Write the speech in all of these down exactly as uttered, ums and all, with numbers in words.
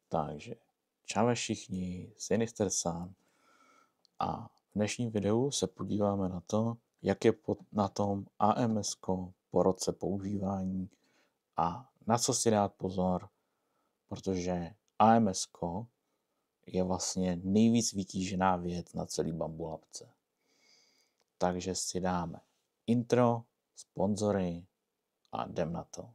Takže čau všichni, Sinister Sun a v dnešním videu se podíváme na to, jak je na tom A M S ko po roce používání a na co si dát pozor, protože A M S ko je vlastně nejvíc vytížená věc na celý Bambulabce. Takže si dáme intro, sponzory a jdem na to.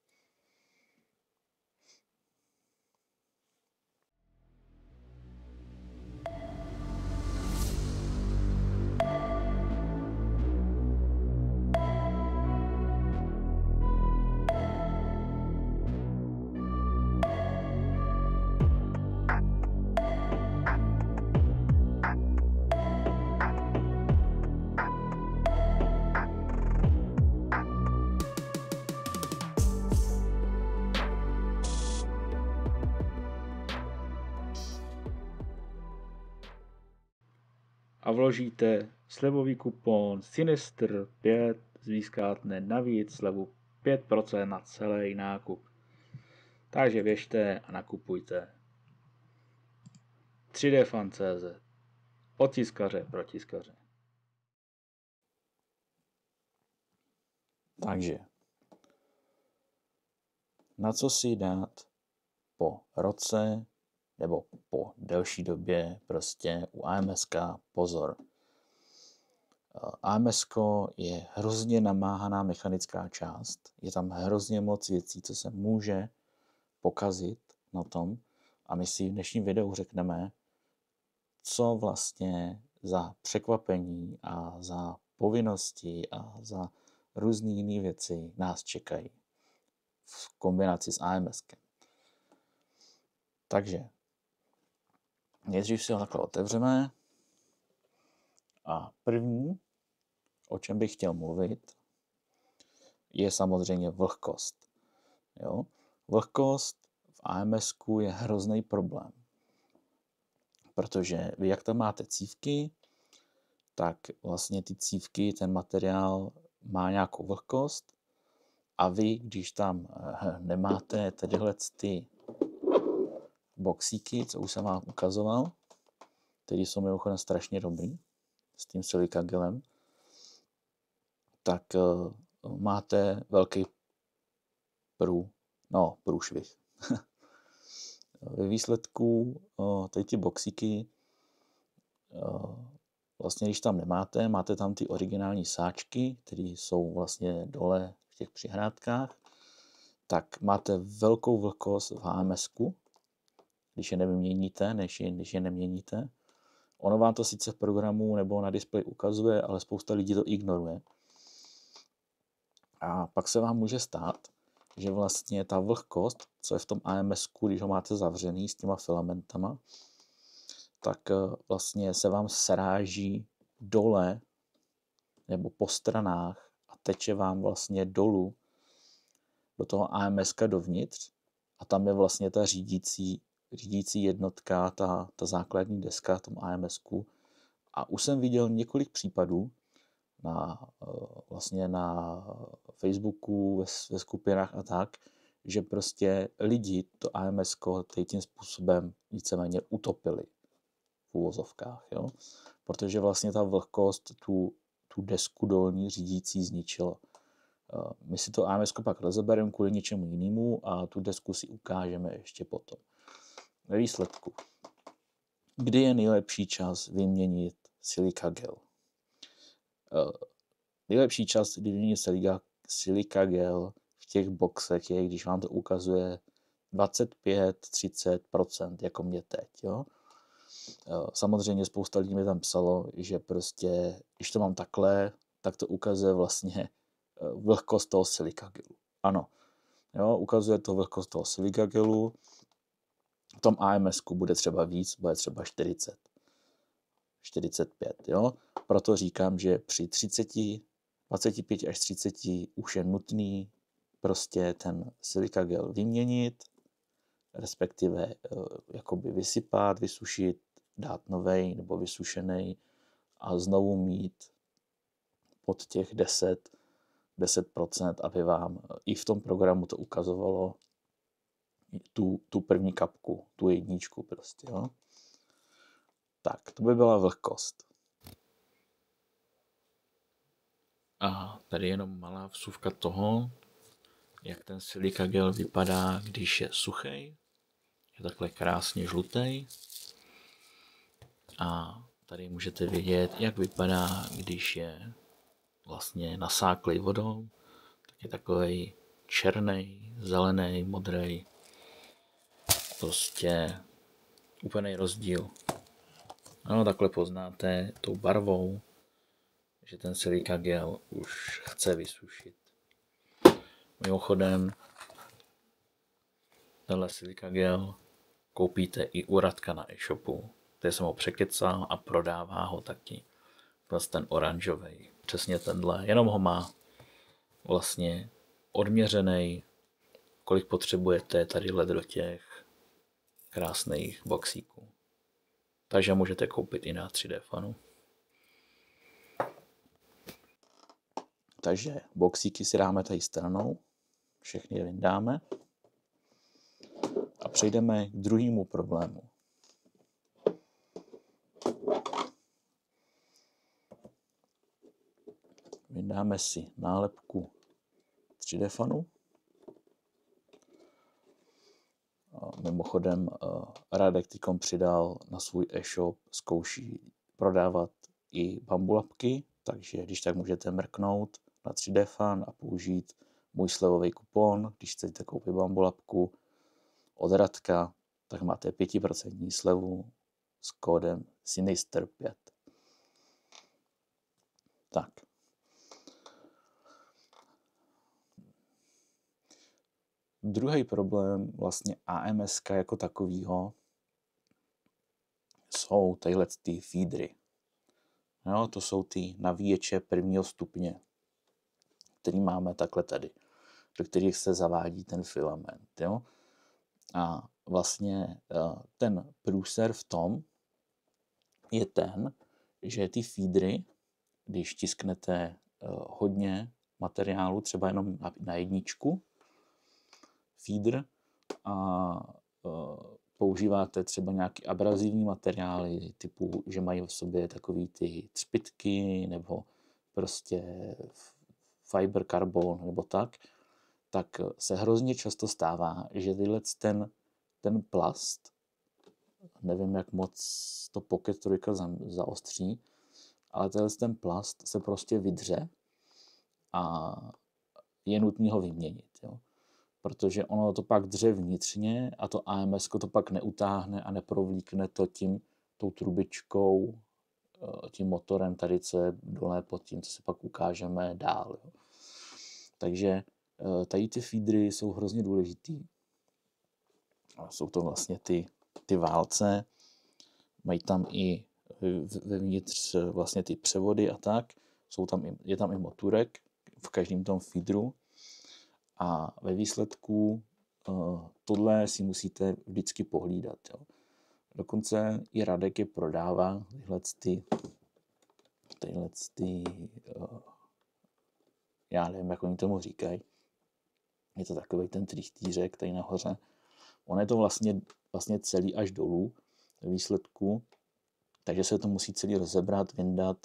A vložíte slevový kupon Sinister pět, získáte navíc slevu pět procent na celý nákup. Takže běžte a nakupujte. tři dé fan tečka cé zet. Od tiskaře pro tiskaře. Takže na co si dát po roce nebo po delší době prostě u A M S ka pozor. A M S ko je hrozně namáhaná mechanická část. Je tam hrozně moc věcí, co se může pokazit na tom. A my si v dnešním videu řekneme, co vlastně za překvapení a za povinnosti a za různé jiné věci nás čekají v kombinaci s A M S kem. Takže nejdřív si ho takhle otevřeme a první, o čem bych chtěl mluvit, je samozřejmě vlhkost. Jo? Vlhkost v A M S ku je hrozný problém, protože vy jak tam máte cívky, tak vlastně ty cívky, ten materiál má nějakou vlhkost a vy, když tam nemáte tyhle ty boxíky, co už jsem vám ukazoval, které jsou mimochodem strašně dobrý, s tím silika gelem, tak uh, máte velký prů, no, průšvih. Ve výsledku uh, tady ty boxíky, uh, vlastně když tam nemáte, máte tam ty originální sáčky, které jsou vlastně dole v těch přihrádkách, tak máte velkou vlhkost v A M S ku, když je nevyměníte, než je, když je neměníte. Ono vám to sice v programu nebo na displeji ukazuje, ale spousta lidí to ignoruje. A pak se vám může stát, že vlastně ta vlhkost, co je v tom A M S ku, když ho máte zavřený s těma filamentama, tak vlastně se vám sráží dole nebo po stranách a teče vám vlastně dolů do toho A M S ka dovnitř a tam je vlastně ta řídící, řídící jednotka, ta, ta základní deska v tom A M S ku. A už jsem viděl několik případů na, vlastně na Facebooku, ve, ve skupinách a tak, že prostě lidi to A M S ko tím způsobem víceméně utopili v úvozovkách, jo? Protože vlastně ta vlhkost tu, tu desku dolní řídící zničila. My si to A M S ko pak rozebereme kvůli něčemu jinému a tu desku si ukážeme ještě potom. Ve výsledku, kdy je nejlepší čas vyměnit silika gel? Nejlepší čas, kdy vyměnit silika, silika gel v těch boxech je, když vám to ukazuje dvacet pět až třicet procent, jako mě teď, jo? Samozřejmě spousta lidí mi tam psalo, že prostě, když to mám takhle, tak to ukazuje vlastně vlhkost toho silika gelu. Ano, jo, ukazuje to vlhkost toho silika gelu. V tom A M S ku bude třeba víc, bude třeba čtyřicet, čtyřicet pět, jo. Proto říkám, že při třiceti, dvaceti pěti až třiceti už je nutný prostě ten silika gel vyměnit, respektive jakoby vysypat, vysušit, dát novej nebo vysušený a znovu mít pod těch deset procent, aby vám i v tom programu to ukazovalo tu, tu první kapku, tu jedničku prostě, jo. Tak, to by byla vlhkost. A tady jenom malá vsuvka toho, jak ten silika gel vypadá, když je suchý. Je takhle krásně žlutý. A tady můžete vidět, jak vypadá, když je vlastně nasáklý vodou. Tak je takovej černý, zelený, modrý. Prostě úplný rozdíl. No, takhle poznáte tou barvou, že ten silika gel už chce vysušit. Mimochodem, tenhle silika gel koupíte i u Radka na e-shopu. Tady jsem ho překecal a prodává ho taky. Vlastně ten oranžový. Přesně tenhle. Jenom ho má vlastně odměřený, kolik potřebujete tadyhle do těch krásných boxíků. Takže můžete koupit i na tři dé fanu. Takže boxíky si dáme tady stranou. Všechny je vyndáme. A přejdeme k druhému problému. Vydáme si nálepku tři dé fanu. A mimochodem Radek tykom přidal na svůj e-shop, zkouší prodávat i bambulapky, takže když tak můžete mrknout na tři dé fan a použít můj slevový kupon. Když chcete koupit bambulapku od Radka, tak máte pět procent slevu s kódem Sinister pět. Tak. Druhý problém vlastně á em es jako takovýho jsou tyhle ty feedery. Jo, to jsou ty navíječe prvního stupně, který máme takhle tady, do kterých se zavádí ten filament. Jo? A vlastně ten průser v tom je ten, že ty feedery, když tisknete hodně materiálu, třeba jenom na jedničku, feeder, a používáte třeba nějaký abrazivní materiály, typu, že mají v sobě takový ty třpytky, nebo prostě fiber carbon, nebo tak, tak se hrozně často stává, že tyhle ten, ten plast, nevím, jak moc to Pocket trojka zaostří, ale tenhle ten plast se prostě vydře a je nutný ho vyměnit, jo. Protože ono to pak dře vnitřně a to á em es to pak neutáhne a neprovlíkne to tím, tou trubičkou, tím motorem tady, co je dole pod tím, co si pak ukážeme dál. Jo. Takže tady ty feedery jsou hrozně důležitý. Jsou to vlastně ty, ty válce, mají tam i vevnitř vlastně ty převody a tak. Jsou tam i, je tam i motorek v každém tom feederu. A ve výsledku uh, tohle si musíte vždycky pohlídat. Jo. Dokonce i Radek je prodává tyhle ty, tyhle ty uh, já nevím, jak oni tomu říkají. Je to takový ten trichtýřek tady nahoře. On je to vlastně, vlastně celý až dolů ve výsledku, takže se to musí celý rozebrat, vyndat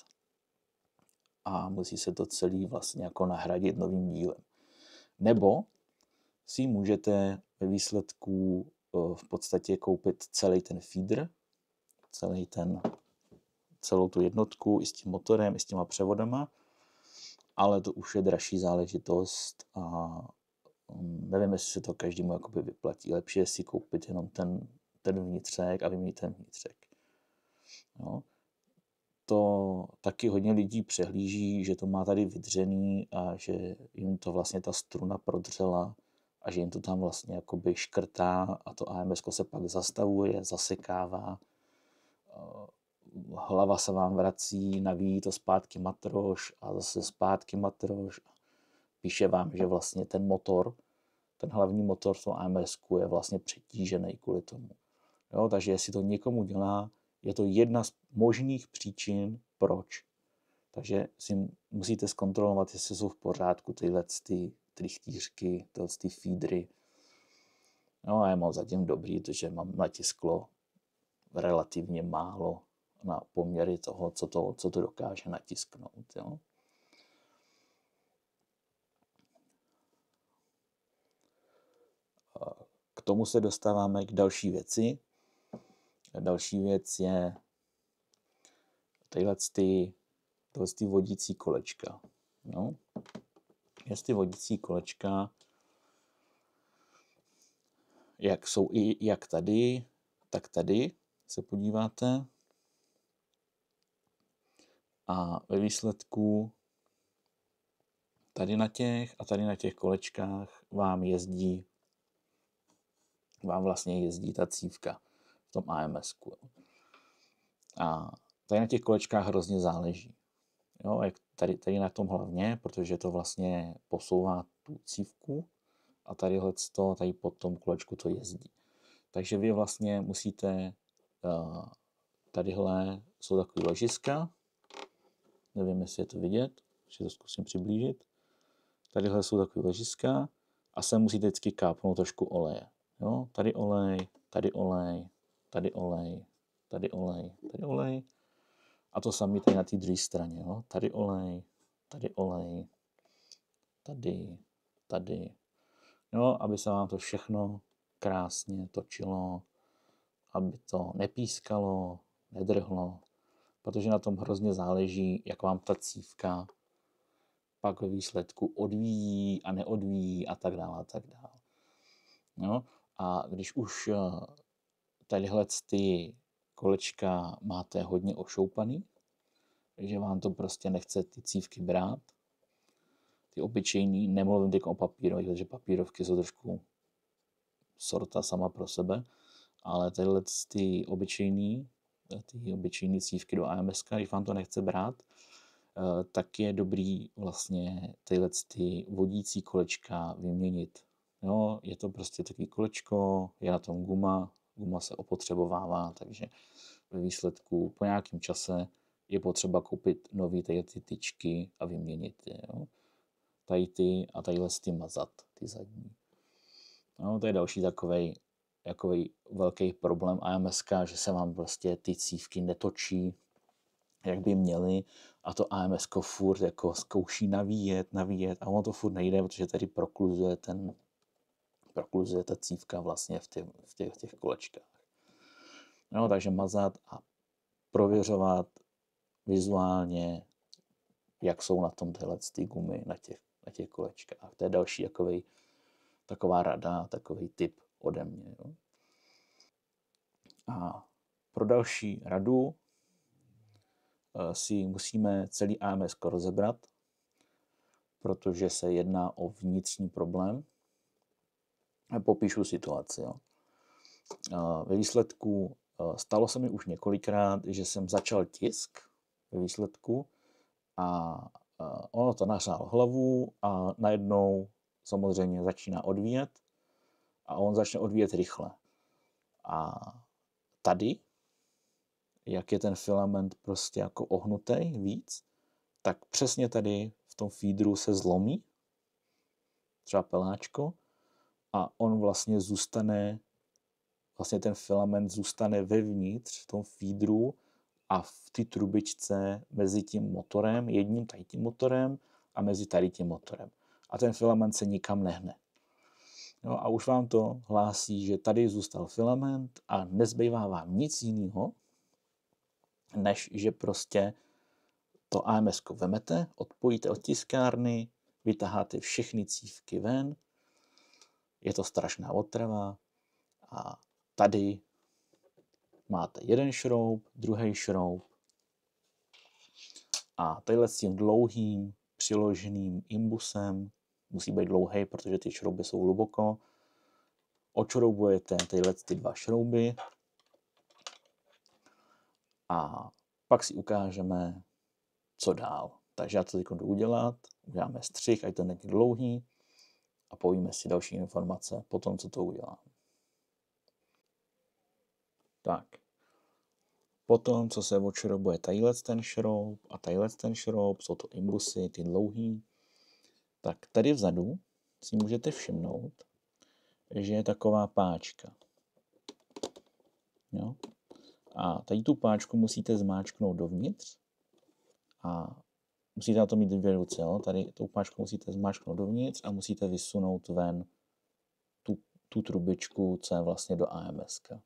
a musí se to celý vlastně jako nahradit novým dílem. Nebo si můžete ve výsledku v podstatě koupit celý ten feeder, celý ten, celou tu jednotku i s tím motorem, i s těma převodama, ale to už je dražší záležitost a nevím, jestli se to každému jakoby vyplatí. Lepší je si koupit jenom ten, ten vnitřek a vyměnit ten vnitřek. Jo. To taky hodně lidí přehlíží, že to má tady vydřený a že jim to vlastně ta struna prodřela a že jim to tam vlastně jakoby škrtá a to á em es se pak zastavuje, zasekává. Hlava se vám vrací, navíjí to zpátky matroš a zase zpátky matroš. Píše vám, že vlastně ten motor, ten hlavní motor v tom á em es je vlastně přetížený kvůli tomu. Jo, takže jestli to někomu dělá, je to jedna z možných příčin, proč. Takže si musíte zkontrolovat, jestli jsou v pořádku tyhle ty trichtýřky, tyhle ty feedery. No a je moc zatím dobrý, protože mám natisklo relativně málo na poměry toho, co to, co to dokáže natisknout. Jo. K tomu se dostáváme k další věci. Další věc je tyhle ty, tyhle ty vodící kolečka. No. Jestli vodící kolečka, jak jsou i jak tady, tak tady se podíváte. A ve výsledku tady na těch a tady na těch kolečkách vám jezdí, vám vlastně jezdí ta cívka v tom á em esku. A tady na těch kolečkách hrozně záleží. Jo, jak tady, tady na tom hlavně, protože to vlastně posouvá tu cívku a tadyhle to, tady pod tom kolečku to jezdí. Takže vy vlastně musíte, uh, tadyhle jsou takový ložiska, nevím, jestli je to vidět, ještě to zkusím přiblížit. Tadyhle jsou takový ložiska a sem musíte vždycky kápnout trošku oleje. Jo, tady olej, tady olej, tady olej, tady olej, tady olej. A to samé tady na té druhé straně. Jo. Tady olej, tady olej, tady, tady. Jo, aby se vám to všechno krásně točilo, aby to nepískalo, nedrhlo, protože na tom hrozně záleží, jak vám ta cívka pak ve výsledku odvíjí a neodvíjí a tak dále a tak dále. No, a když už tadyhle ty kolečka máte hodně ošoupaný, že vám to prostě nechce ty cívky brát, ty obyčejný, nemluvím teď o papírových, protože papírovky jsou trošku sorta sama pro sebe, ale tyhle ty obyčejný, ty obyčejný cívky do á em eska, když vám to nechce brát, tak je dobrý vlastně tyhle ty vodící kolečka vyměnit. Jo, je to prostě takový kolečko, je na tom guma, guma se opotřebovává, takže ve výsledku po nějakém čase je potřeba koupit nový tady ty tyčky a vyměnit je. Jo. Tady ty a tadyhle ty mazat, ty zadní. No, to je další takovej, takovej velký problém á em eska, že se vám prostě ty cívky netočí, jak by měly, a to á em esko furt jako zkouší navíjet, navíjet a ono to furt nejde, protože tady prokluzuje ten, prokluzuje ta cívka vlastně v, těch, v těch, těch kolečkách. No, takže mazat a prověřovat vizuálně, jak jsou na tom tyhle ty gumy na těch, na těch kolečkách. To je další takovej, taková rada, takový tip ode mě. Jo. A pro další radu si musíme celý á em esko rozebrat, protože se jedná o vnitřní problém. Popíšu situaci. Jo. Ve výsledku stalo se mi už několikrát, že jsem začal tisk ve výsledku a ono to nahrál hlavu a najednou samozřejmě začíná odvíjet a on začne odvíjet rychle. A tady, jak je ten filament prostě jako ohnutý víc, tak přesně tady v tom feederu se zlomí, třeba peláčko, a on vlastně zůstane, vlastně ten filament zůstane vevnitř v tom feederu a v té trubičce mezi tím motorem, jedním tady tím motorem a mezi tady tím motorem. A ten filament se nikam nehne. No a už vám to hlásí, že tady zůstal filament a nezbývá vám nic jiného, než že prostě to á em esko vemete, odpojíte od tiskárny, vytaháte všechny cívky ven, je to strašná otrava a tady máte jeden šroub, druhý šroub a tadyhle s tím dlouhým přiloženým imbusem, musí být dlouhý, protože ty šrouby jsou hluboko, odšroubujete tyhle ty dva šrouby a pak si ukážeme, co dál. Takže já to teď jdu udělat, uděláme střih, ať to není dlouhý a povíme si další informace po tom, co to udělám. Tak. Potom, co se odšroubuje tadyhle ten šroub a tadyhle ten šroub, jsou to imbusy, ty dlouhý, tak tady vzadu si můžete všimnout, že je taková páčka. Jo? A tady tu páčku musíte zmáčknout dovnitř a musíte na to mít dvě ruce. Jo? Tady tou páčku musíte zmáčknout dovnitř a musíte vysunout ven tu, tu trubičku, co je vlastně do A M S ka.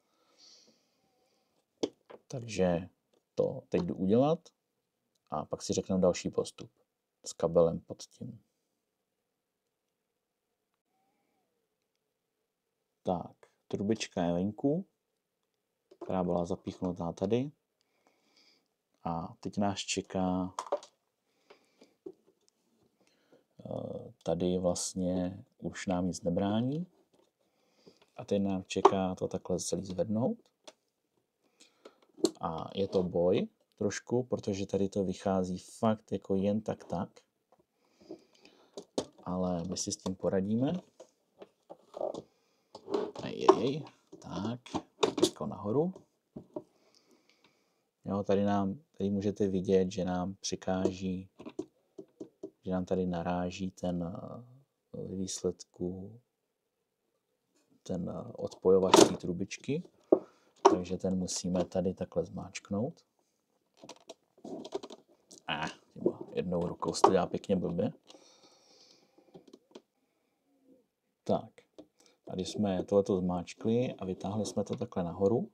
Takže to teď jdu udělat a pak si řekneme další postup s kabelem pod tím. Tak, trubička je venku, která byla zapíchnutá tady. A teď nás čeká tady vlastně už nám nic nebrání. A teď nám čeká to takhle celý zvednout. A je to boj trošku, protože tady to vychází fakt jako jen tak tak. Ale my si s tím poradíme. Ejej, tak, jako nahoru. Jo, tady nám, tady můžete vidět, že nám přikáží, že nám tady naráží ten výsledku, ten odpojovač té trubičky. Takže ten musíme tady takhle zmáčknout. A ah, jednou rukou se to dělá pěkně blbě. Tak, a když jsme tohleto zmáčkli a vytáhli jsme to takhle nahoru,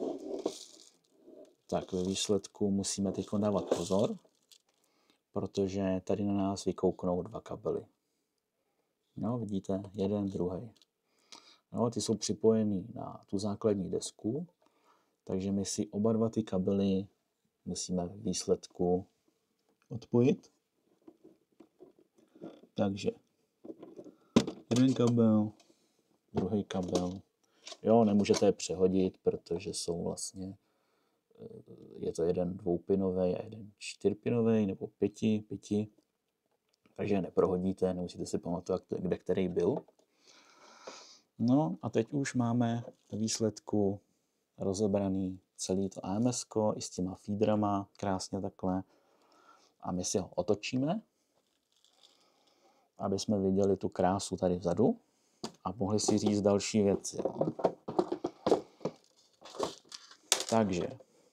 tak ve výsledku musíme teď dávat pozor, protože tady na nás vykouknou dva kabely. No, vidíte, jeden, druhý. No, ty jsou připojený na tu základní desku, takže my si oba dva ty kabely musíme v výsledku odpojit. Takže jeden kabel, druhý kabel. Jo, nemůžete je přehodit, protože jsou vlastně, je to jeden dvoupinový a jeden čtyřpinový, nebo pěti, pěti. Takže je neprohodíte, nemusíte si pamatovat, kde který byl. No a teď už máme ve výsledku rozebraný celý to A M S ko i s těma feederama, krásně takhle. A my si ho otočíme, aby jsme viděli tu krásu tady vzadu a mohli si říct další věci. Jo. Takže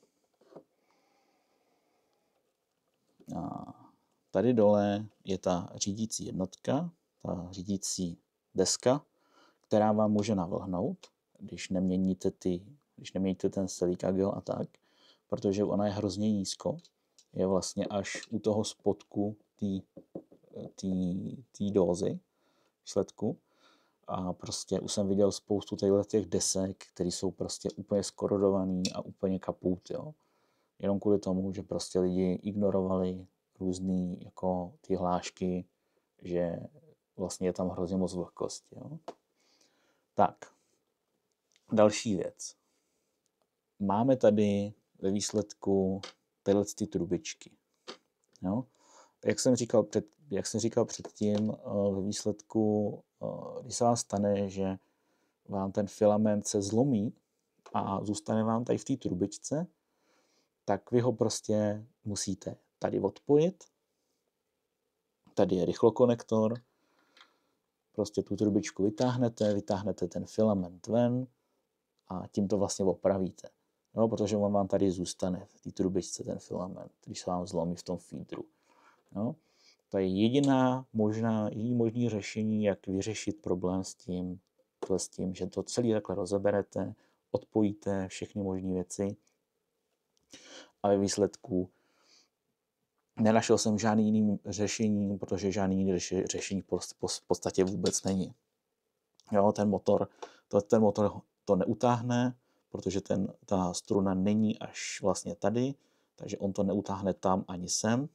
a tady dole je ta řídící jednotka, ta řídící deska, která vám může navlhnout, když neměníte, ty, když neměníte ten silikagel a tak, protože ona je hrozně nízko, je vlastně až u toho spodku té dózy výsledku. A prostě už jsem viděl spoustu těch desek, které jsou prostě úplně skorodovaný a úplně kaput, jo. Jenom kvůli tomu, že prostě lidi ignorovali různý jako ty hlášky, že vlastně je tam hrozně moc vlhkosti, jo. Tak, další věc. Máme tady ve výsledku tyhle ty trubičky. Jo? Jak jsem říkal, před, jak jsem říkal předtím, ve výsledku, když se vám stane, že vám ten filament se zlomí a zůstane vám tady v té trubičce, tak vy ho prostě musíte tady odpojit. Tady je rychlokonektor. Prostě tu trubičku vytáhnete, vytáhnete ten filament ven a tím to vlastně opravíte. No, protože on vám tady zůstane v té trubičce ten filament, když se vám zlomí v tom feederu. No, to je jediná možná, jediný možný řešení, jak vyřešit problém s tím, s tím, že to celé takhle rozeberete, odpojíte všechny možné věci a ve výsledku nenašel jsem žádný jiný řešení, protože žádný jiný řešení v podstatě vůbec není. Jo, ten motor, to, ten motor to neutáhne, protože ten, ta struna není až vlastně tady, takže on to neutáhne tam ani sem.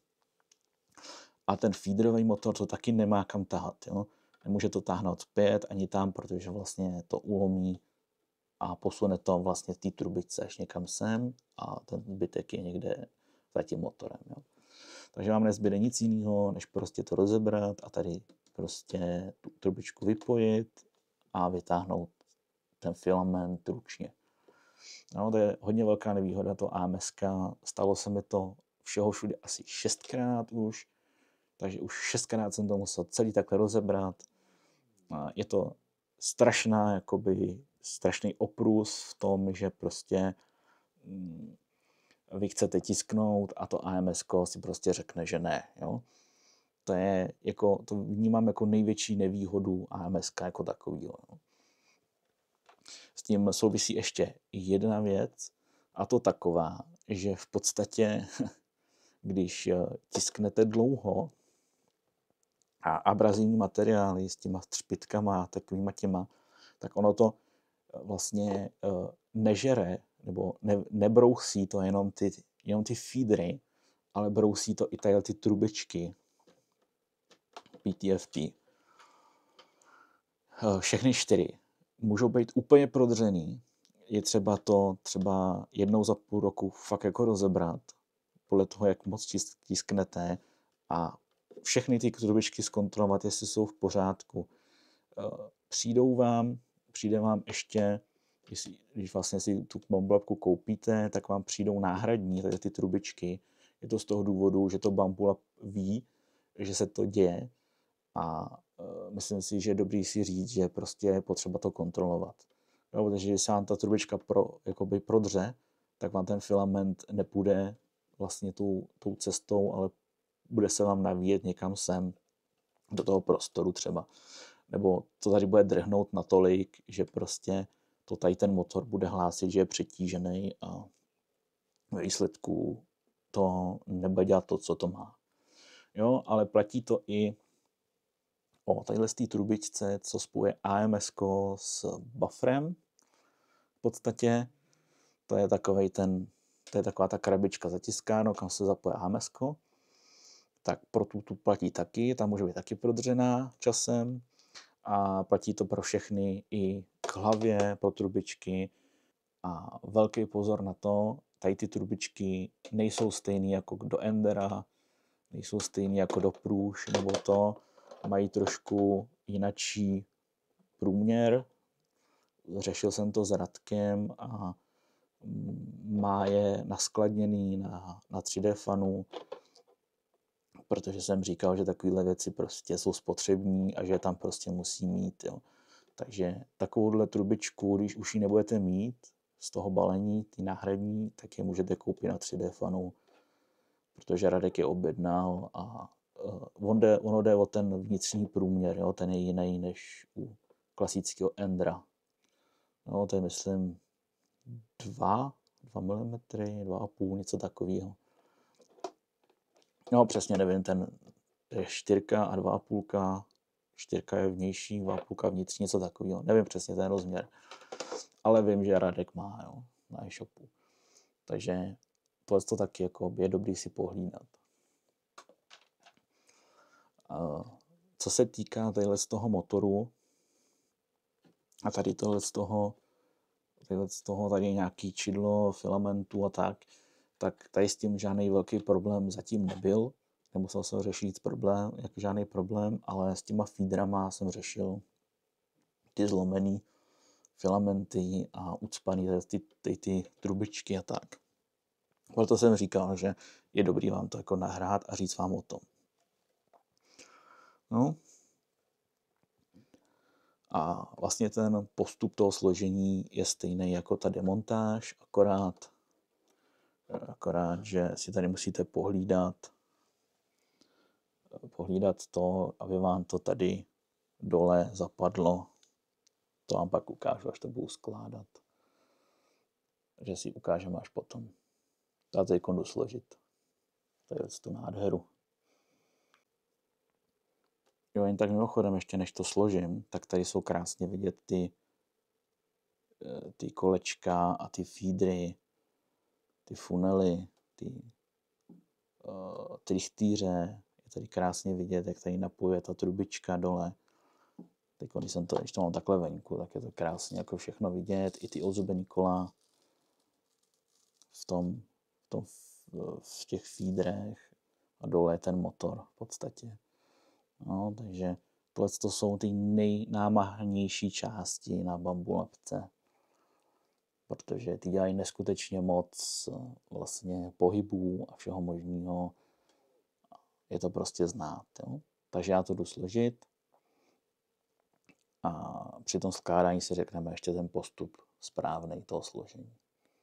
A ten feederový motor to taky nemá kam tahat. Jo? Nemůže to táhnout zpět ani tam, protože vlastně to ulomí a posune to vlastně v té trubičce až někam sem a ten zbytek je někde za tím motorem. Jo? Takže vám nezbyde nic jiného, než prostě to rozebrat a tady prostě tu trubičku vypojit a vytáhnout ten filament ručně. No, to je hodně velká nevýhoda toho A M S ka. Stalo se mi to všeho všude asi šestkrát už, takže už šestkrát jsem to musel celý takhle rozebrat. Je to strašná, jakoby, strašný oprus v tom, že prostě mm, vy chcete tisknout a to A M S ko si prostě řekne, že ne. Jo? To je jako, to vnímám jako největší nevýhodu A M S ka jako takovýho. Jo? S tím souvisí ještě jedna věc, a to taková, že v podstatě, když tisknete dlouho a abrazivní materiály s těma třpitkama a takovýma těma, tak ono to vlastně nežere, nebo ne, nebrousí to jenom ty, jenom ty feedery, ale brousí to i tady ty trubičky P T F T. Všechny čtyři můžou být úplně prodřený. Je třeba to třeba jednou za půl roku fakt jako rozebrat, podle toho, jak moc tisknete, a všechny ty trubičky zkontrolovat, jestli jsou v pořádku. Přijdou vám, přijde vám ještě, když vlastně si tu bambulapku koupíte, tak vám přijdou náhradní tady ty trubičky. Je to z toho důvodu, že to Bambulab ví, že se to děje, a myslím si, že je dobrý si říct, že prostě je potřeba to kontrolovat. Jo, protože když se vám ta trubička pro, jakoby prodře, tak vám ten filament nepůjde vlastně tou, tou cestou, ale bude se vám navíjet někam sem, do toho prostoru třeba. Nebo to tady bude drhnout natolik, že prostě to tady ten motor bude hlásit, že je přetížený, a ve výsledku to nebude dělat to, co to má. Jo, ale platí to i o tadyhle z té trubičce, co spojuje A M S ko s bufferem. V podstatě to je takovej ten, to je taková ta krabička zatiskáno, kam se zapoje A M S ko. Tak pro tu, tu platí taky, tam může být taky prodřená časem, a platí to pro všechny i k hlavě, pro trubičky. A velký pozor na to, tady ty trubičky nejsou stejný jako do Endera, nejsou stejný jako do Průž, nebo to, mají trošku jinačí průměr. Řešil jsem to s Radkem a má je naskladněný na, na tři dé fanu, protože jsem říkal, že takovéhle věci prostě jsou spotřební a že tam prostě musí mít. Jo. Takže takovouhle trubičku, když už ji nebudete mít z toho balení, ty náhradní, tak je můžete koupit na tři dé fanu, protože Radek je objednal, a uh, on jde, ono jde o ten vnitřní průměr, jo, ten je jiný než u klasického Endera. No, to je, myslím, dva, dva milimetry, dva a půl, něco takového. No, přesně nevím, ten je čtyřka a dva a půlka, čtyřka je vnější, dva a půlka vnitřní, něco takového. Nevím přesně ten rozměr, ale vím, že Radek má, jo, na e-shopu. Takže tohle to taky jako je dobrý si pohlídat. Co se týká tadyhle z toho motoru a tady tohle z toho, tadyhle z toho tady nějaký čidlo, filamentů a tak, tak tady s tím žádný velký problém zatím nebyl. Nemusel jsem řešit problém, jako žádný problém, ale s těma feederama jsem řešil ty zlomený filamenty a ucpaný ty, ty, ty trubičky a tak. Proto jsem říkal, že je dobrý vám to jako nahrát a říct vám o tom. No. A vlastně ten postup toho složení je stejný jako ta demontáž, akorát, akorát že si tady musíte pohlídat, pohlídat to, aby vám to tady dole zapadlo. To vám pak ukážu, až to budu skládat. Že si ukážeme až potom. Já teď jdu složit. Tady tu nádheru. Jo, jen tak mimochodem, ještě než to složím, tak tady jsou krásně vidět ty, ty kolečka a ty feedery, ty funely, ty uh, trichtýře. Je tady krásně vidět, jak tady napojuje ta trubička dole. Teď, když jsem to, když to mám takhle venku, tak je to krásně jako všechno vidět. I ty ozubený kola v tom, v, tom, v těch feederech, a dole je ten motor v podstatě. No, takže tohle to jsou ty nejnámahnější části na bambulapce, protože ty dělají neskutečně moc vlastně pohybů a všeho možného. Je to prostě znát. Jo? Takže já to jdu složit. a při tom skládání si řekneme ještě ten postup správný toho složení.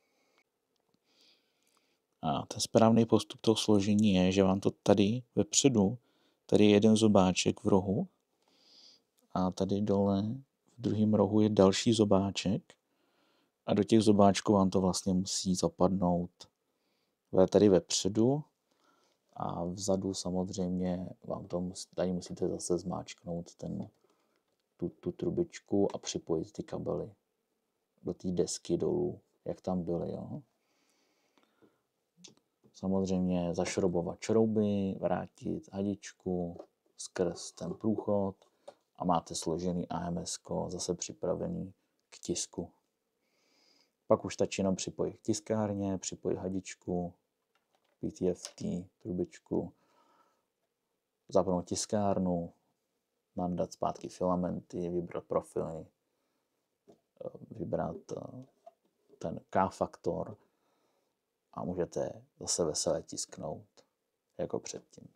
A ten správný postup toho složení je, že vám to tady vepředu, tady je jeden zobáček v rohu a tady dole v druhém rohu je další zobáček a do těch zobáčků vám to vlastně musí zapadnout tady vepředu a vzadu samozřejmě vám to musí, tady musíte zase zmáčknout ten, tu, tu trubičku a připojit ty kabely do té desky dolů, jak tam byly. Jo? Samozřejmě zašroubovat šrouby, vrátit hadičku skrz ten průchod a máte složený A M S ko zase připravený k tisku. Pak už stačí jenom připojit k tiskárně, připojit hadičku, P T F T, trubičku, zapnout tiskárnu, nandat zpátky filamenty, vybrat profily, vybrat ten K-faktor a můžete zase veselé tisknout jako předtím.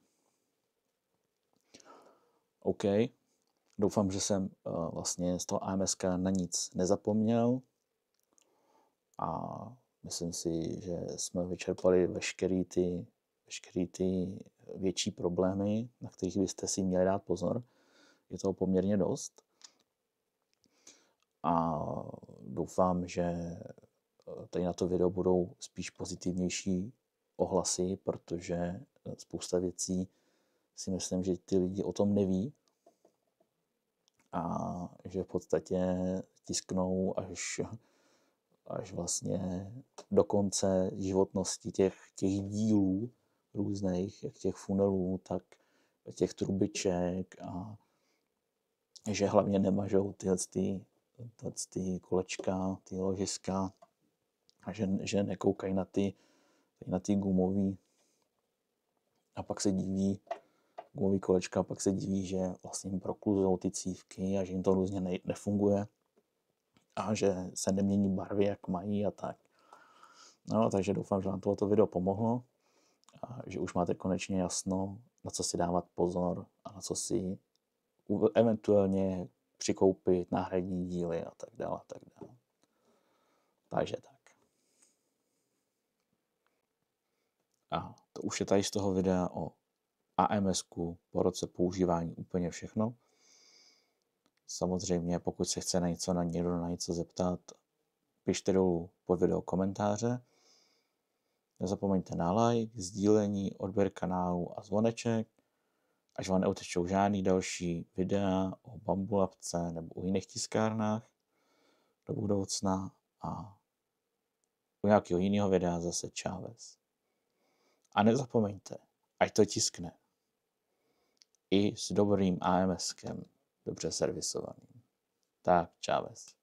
OK, doufám, že jsem vlastně z toho A M S ka na nic nezapomněl a myslím si, že jsme vyčerpali veškerý ty, veškerý ty větší problémy, na kterých byste si měli dát pozor. Je toho poměrně dost. A doufám, že tady na to video budou spíš pozitivnější ohlasy, protože spousta věcí si myslím, že ty lidi o tom neví a že v podstatě tisknou až, až vlastně do konce životnosti těch, těch dílů různých, jak těch funelů, tak těch trubiček a že hlavně nemažou tyhle ty, tyhle ty kolečka, ty ložiska a že, že nekoukají na ty, na ty gumový a pak se diví, gumový kolečka, a pak se diví, že vlastně jim prokluzou ty cívky a že jim to různě ne, nefunguje a že se nemění barvy, jak mají a tak. No, takže doufám, že vám tohoto video pomohlo a že už máte konečně jasno, na co si dávat pozor a na co si eventuálně přikoupit, náhradní díly a tak dále, a tak dále. Takže tak. A to už je tady z toho videa o A M S ku po roce používání úplně všechno. Samozřejmě, pokud se chce na něco, na někdo na něco zeptat, pište dolů pod video komentáře. Nezapomeňte na like, sdílení, odběr kanálu a zvoneček, až vám neutečou žádný další videa o Bambulabce nebo o jiných tiskárnách do budoucna a u nějakého jiného videa zase čáves. A nezapomeňte, ať to tiskne i s dobrým A M S kem, dobře servisovaným. Tak, čáves.